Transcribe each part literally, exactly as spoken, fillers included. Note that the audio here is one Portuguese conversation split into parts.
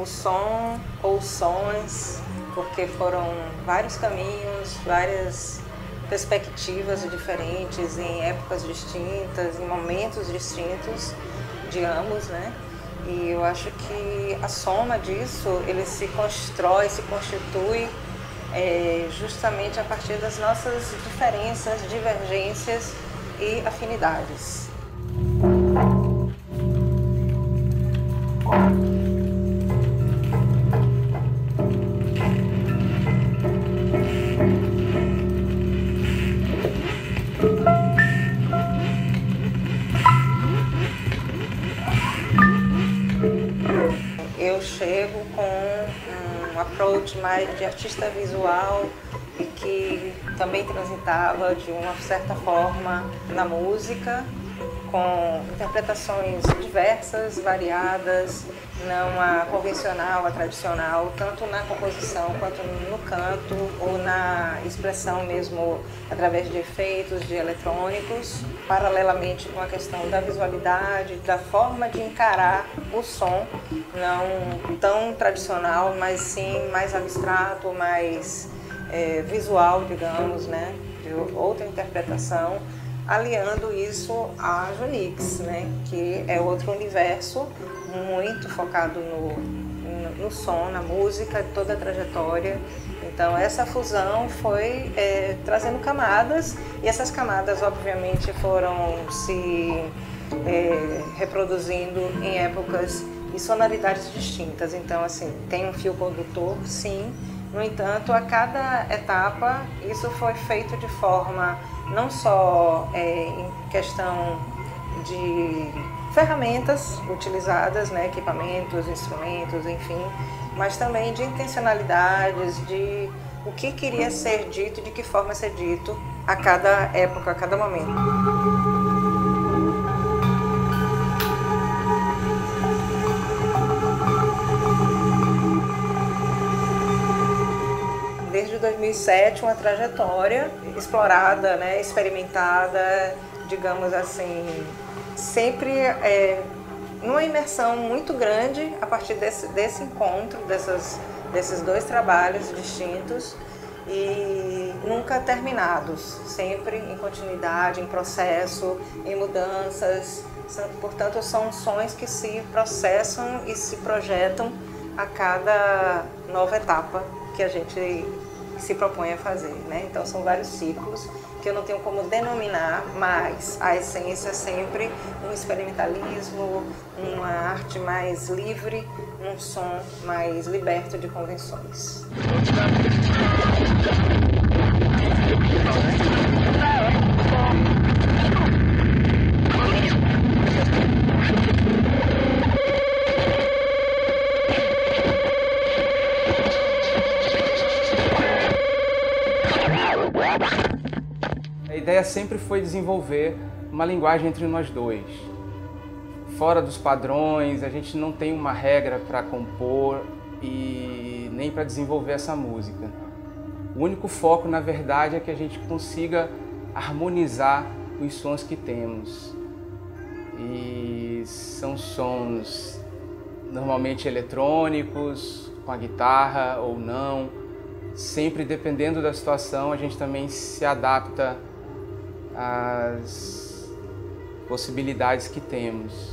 som ou sons, porque foram vários caminhos, várias perspectivas diferentes, em épocas distintas, em momentos distintos de ambos, né? E eu acho que a soma disso, ele se constrói, se constitui é, justamente a partir das nossas diferenças, divergências e afinidades. Eu chego com um approach mais de artista visual e que também transitava de uma certa forma na música, com interpretações diversas, variadas, não a convencional, a tradicional, tanto na composição quanto no canto ou na expressão mesmo através de efeitos, de eletrônicos, paralelamente com a questão da visualidade, da forma de encarar o som, não tão tradicional, mas sim mais abstrato, mais é, visual, digamos, né, de outra interpretação, aliando isso à Junix, né, que é outro universo muito focado no, no, no som, na música, toda a trajetória. Então essa fusão foi é, trazendo camadas, e essas camadas obviamente foram se é, reproduzindo em épocas e sonoridades distintas. Então assim, tem um fio condutor, sim, no entanto a cada etapa isso foi feito de forma não só é, em questão de ferramentas utilizadas, né, equipamentos, instrumentos, enfim, mas também de intencionalidades, de o que queria ser dito e de que forma ser dito a cada época, a cada momento. Desde dois mil e sete, uma trajetória explorada, né, experimentada, digamos assim, sempre é, numa imersão muito grande a partir desse, desse encontro, dessas, desses dois trabalhos distintos e nunca terminados, sempre em continuidade, em processo, em mudanças. Portanto, são sons que se processam e se projetam a cada nova etapa que a gente se propõe a fazer, né? Então são vários ciclos que eu não tenho como denominar, mas a essência é sempre um experimentalismo, uma arte mais livre, um som mais liberto de convenções. A ideia sempre foi desenvolver uma linguagem entre nós dois. Fora dos padrões, a gente não tem uma regra para compor e nem para desenvolver essa música. O único foco, na verdade, é que a gente consiga harmonizar os sons que temos. E são sons normalmente eletrônicos, com a guitarra ou não. Sempre dependendo da situação, a gente também se adapta às possibilidades que temos.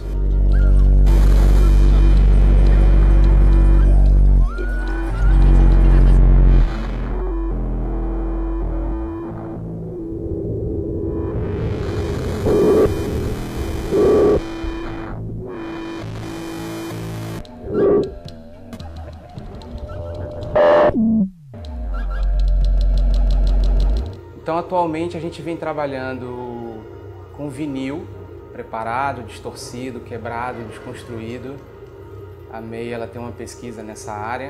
Então, atualmente, a gente vem trabalhando com vinil preparado, distorcido, quebrado, desconstruído. A May, ela tem uma pesquisa nessa área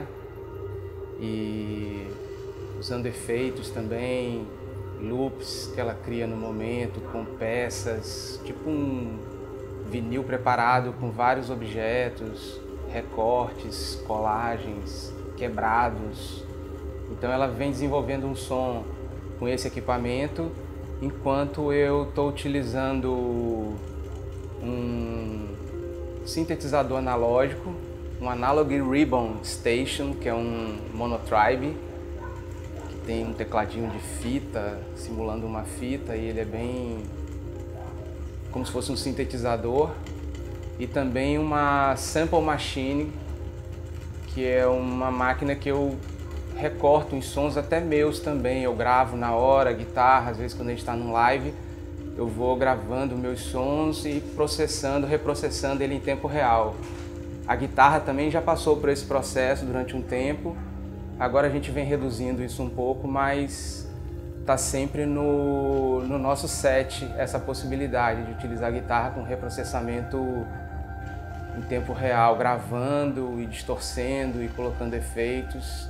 e usando efeitos também, loops que ela cria no momento, com peças, tipo um vinil preparado com vários objetos, recortes, colagens, quebrados. Então ela vem desenvolvendo um som com esse equipamento, enquanto eu estou utilizando um sintetizador analógico um Analog Ribbon Station, que é um monotribe, que tem um tecladinho de fita, simulando uma fita, e ele é bem como se fosse um sintetizador. E também uma Sample Machine, que é uma máquina que eu recorto uns sons até meus também. Eu gravo na hora, guitarra, às vezes quando a gente está num live, eu vou gravando meus sons e processando, reprocessando ele em tempo real. A guitarra também já passou por esse processo durante um tempo, agora a gente vem reduzindo isso um pouco, mas está sempre no, no nosso set essa possibilidade de utilizar a guitarra com reprocessamento em tempo real, gravando e distorcendo e colocando efeitos.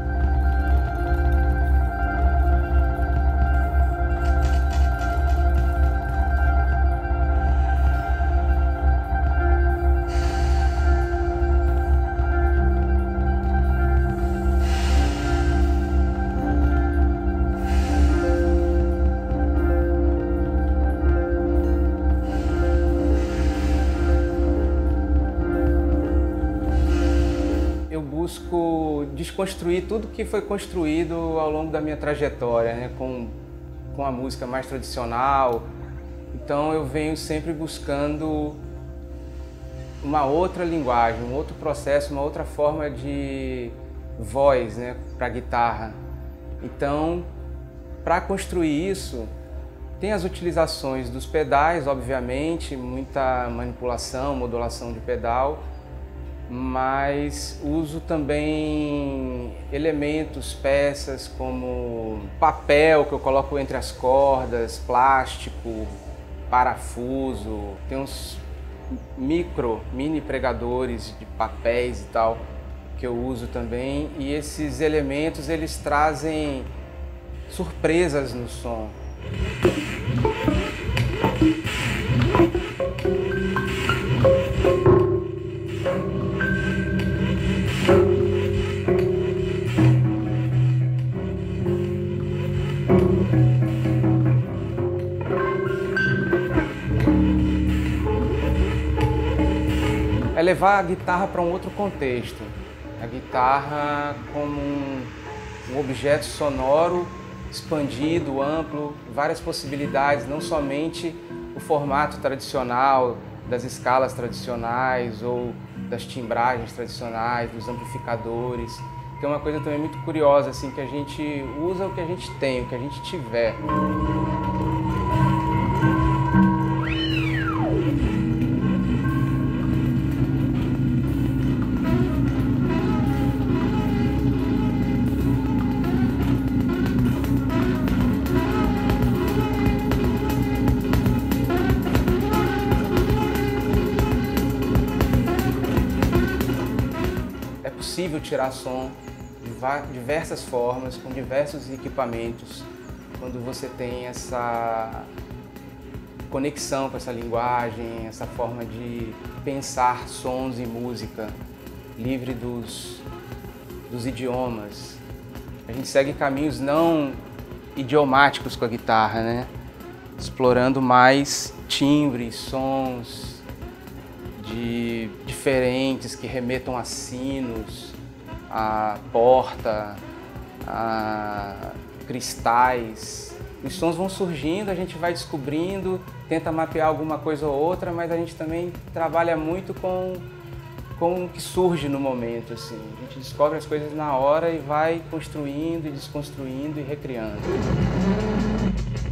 Busco desconstruir tudo que foi construído ao longo da minha trajetória, né, com, com a música mais tradicional. Então eu venho sempre buscando uma outra linguagem, um outro processo, uma outra forma de voz, né, para a guitarra. Então, para construir isso, tem as utilizações dos pedais, obviamente, muita manipulação, modulação de pedal, mas uso também elementos, peças como papel que eu coloco entre as cordas, plástico, parafuso, tem uns micro, mini pregadores de papéis e tal que eu uso também, e esses elementos eles trazem surpresas no som. É levar a guitarra para um outro contexto. A guitarra como um, um objeto sonoro expandido, amplo, várias possibilidades, não somente o formato tradicional das escalas tradicionais ou das timbragens tradicionais, dos amplificadores. Que é uma coisa também muito curiosa, assim, que a gente usa o que a gente tem, o que a gente tiver. É possível tirar som de diversas formas, com diversos equipamentos, quando você tem essa conexão com essa linguagem, essa forma de pensar sons e música, livre dos, dos idiomas. A gente segue caminhos não idiomáticos com a guitarra, né? Explorando mais timbres, sons de diferentes que remetam a sinos, a porta, a cristais. Os sons vão surgindo, a gente vai descobrindo, tenta mapear alguma coisa ou outra, mas a gente também trabalha muito com, com o que surge no momento, assim. A gente descobre as coisas na hora e vai construindo e desconstruindo e recriando.